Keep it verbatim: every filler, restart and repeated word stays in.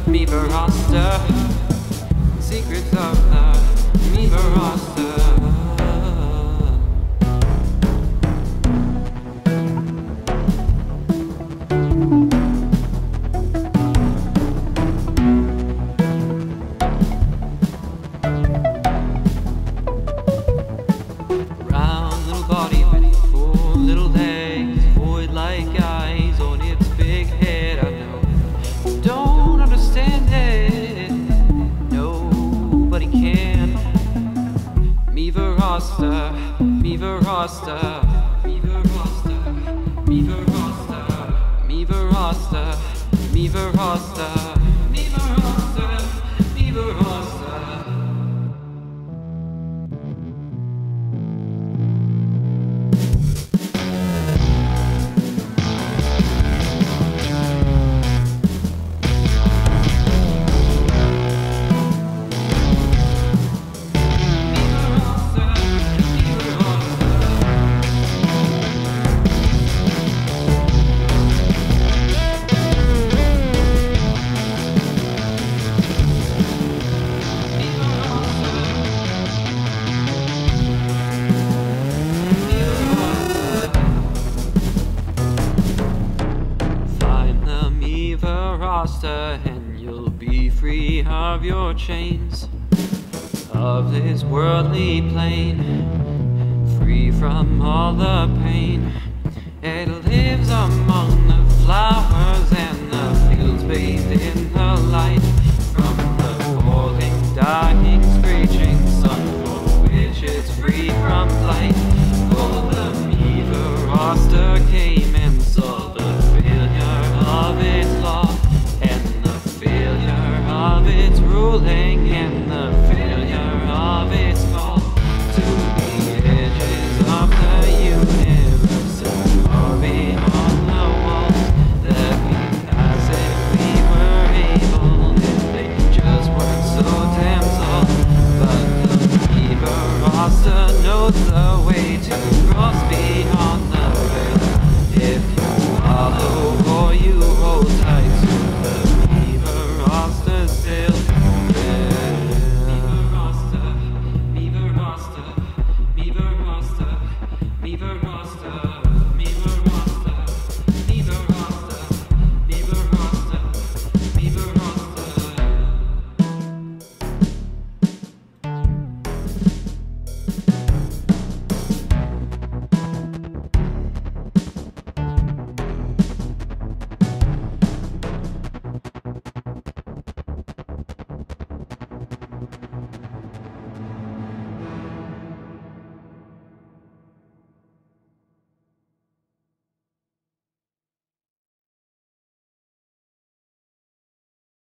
Meeverasta, secrets of the Meeverasta. Round little body with four little legs, void-like eyes on its big head. I know you don't understand it, nobody can. Meeverasta, Meeverasta, Meeverasta, Meeverasta, Meeverasta, Meeverasta, Meeverasta, Meeverasta. And you'll be free of your chains, of this worldly plane, free from all the pain. It lives among the flowers and the fields, bathed in the light from the falling, dying, screeching sun, for which it's free from blight. For the Meeverasta came and saw the failure of its law, of its ruling, and the